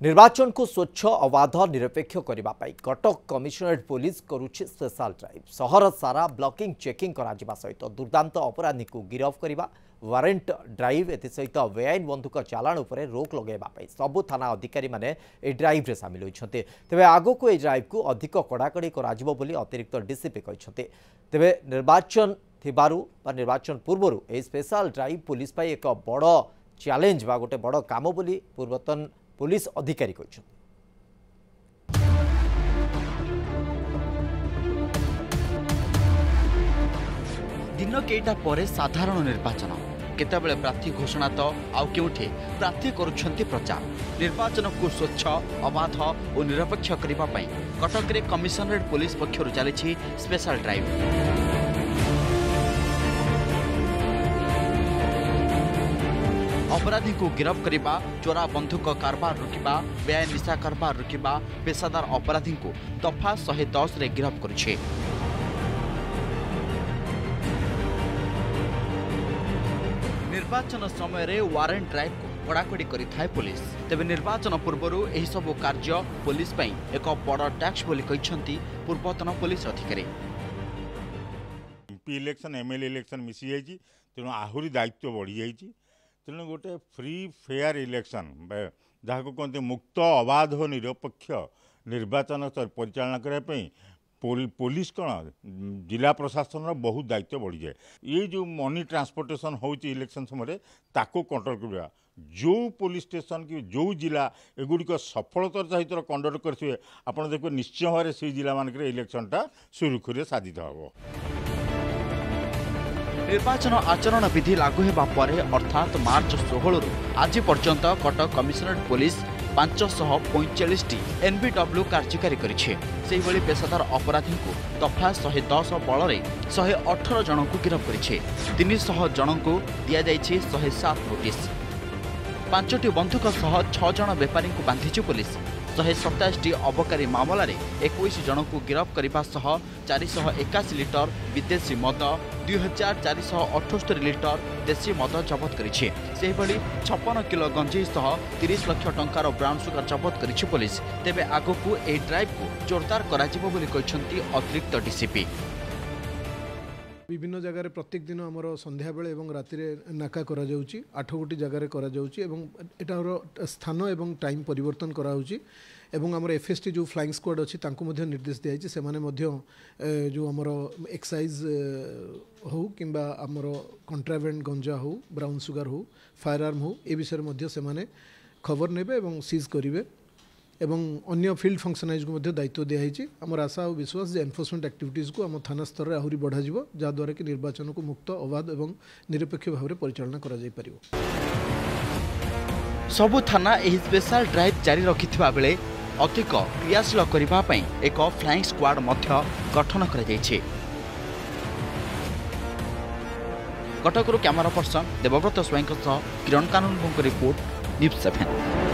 निर्वाचन को स्वच्छ अबाध निरपेक्ष करने कटक कमिशनरेट पुलिस करुछि स्पेशल ड्राइव। सहर सारा ब्लॉकिंग चेकिंग करा सहित दुर्दांत अपराधी को गिरफ करने वारंट ड्राइव एसहित बेआईन बंधुक चालाण उपर रोक लगेवाई सबु थाना अधिकारी माने ए ड्राइव रे सामिल होइछन्ते। तेबे आगो को ए ड्राइव को अधिक कड़ाकड़ी कराजिबो बोली अतिरिक्त डीसीपी कहिछन्ते। तेबे निर्वाचन थिबारु बा निर्वाचन पूर्वरु ए स्पेशल ड्राइव पुलिस पाई एक बड़ चैलेंज बा गोटे बड़ काम बोली पूर्वतन पुलिस अधिकारी कहिछन्ते। दिन केटा परे साधारण निर्वाचन केतबेले प्रार्थी घोषणा तो आउ केउठे प्रार्थी करुछन्ति प्रचार। निर्वाचन को स्वच्छ अबाध और निरपेक्ष करिबा पई कटक रे कमिशनरेट पुलिस पक्षरु चलिछि स्पेशल ड्राइव। अपराधी को गिरफ्त करने, चोरा बंधुक कारबार रोकवा, बेआईन निशा कारबार रोकवा, पेशादार अपराधी को दफा 110 रे गिरफ्त करुछे। निर्वाचन समय रे वारंट ड्राइव को कड़ाकड़ी करिथाय पुलिस। तेबे निर्वाचन पूर्वरु एही सब कार्य पुलिस पई एक बड़ टैक्स बोली कहिसंती पूर्वतन पुलिस अधिकारी। एमपी इलेक्शन एमएलए इलेक्शन मिसी जाइछि, तेणु आहुरी दायित्व बढ़ी जाइछि। तेणु गोटे फ्री फेयर इलेक्शन जहाँ को कहते मुक्त अबाध और निरपेक्ष निर्वाचन परिचालना करने पुलिस कौन जिला प्रशासन बहुत दायित्व बढ़ी जाए। ये जो मनी ट्रांसपोर्टेशन होची इलेक्शन समय ताको कंट्रोल करवा जो पुलिस स्टेशन की जो जिला एगुड़िक सफलतार सहित कंडक्ट करेंगे आप देखिए निश्चय भाव से जिला मानक इलेक्शनटा सुरुखुरे साधित हम। निर्वाचन आचरण विधि लागू होगा पर अर्थात मार्च 16 रु आज पर्यंत कटक कमिशनरेट पुलिस 545 एनबीडब्ल्यू कार्यकारी करिछे। सेहिभଳି पेशादार अपराधी को दफा 110 बल 118 जन को गिरफ्त करिछे। 300 जन को दिया जाइछे 107 नोटिस। 5टी बंधुक सह 6 जन व्यापारी को बांधिछि पुलिस। 127 अबकारी मामला रे 21 जन को गिरफ्त करने सह 481 लिटर विदेशी मद 2478 लिटर देशी मद जबत करिछे। सेहिभଳି 56 किलो गंजेई सह 30 लाख टंकार ब्राउन सुगर जबत करिछि पुलिस। तेबे आगो को ए ड्राइव को जोरदार कराजिबो बोली कहिसंती अतिरिक्त डीसीपी। विभिन्न जगह प्रत्येक दिन आमर संध्या बेले एवं राति नाका करा जाउची 8 गोटी जगह करा जाउची एवं एटार स्थान एवं टाइम परिवर्तन करा होउची एवं आमर एफएसटी जो फ्लाइंग स्क्वाड अच्छी तांको मध्य निर्देश दिया से माने मध्य जो आमर एक्साइज हो किंबा आमर कंट्राबैंड गंजा हो ब्राउन सुगर हो फायर आर्म हो ए विषय मध्य से माने खबर नेबे एवं सीज करिवे एवं अन्य फील्ड फंक्शनाइज को मध्य दायित्व दिया आमर आशा और विश्वास जे एनफोर्समेंट एक्टिविटीज को आम थाना स्तर में आहरी बढ़ा जहाँद्वारा कि निर्वाचन को मुक्त अबाध एवं निरपेक्ष भाव में परिचालना करा जाय परिबो। सबु थाना एही स्पेशल ड्राइव जारी रखिथिबा बेले अधिक क्रियाशील करिबा पई एक फ्लाइंग स्क्वाड मध्य गठन करा जायछि। कटकरू कैमरा पर्सन देवव्रत स्वाईंक सह किरण कानून रिपोर्ट न्यूज 7।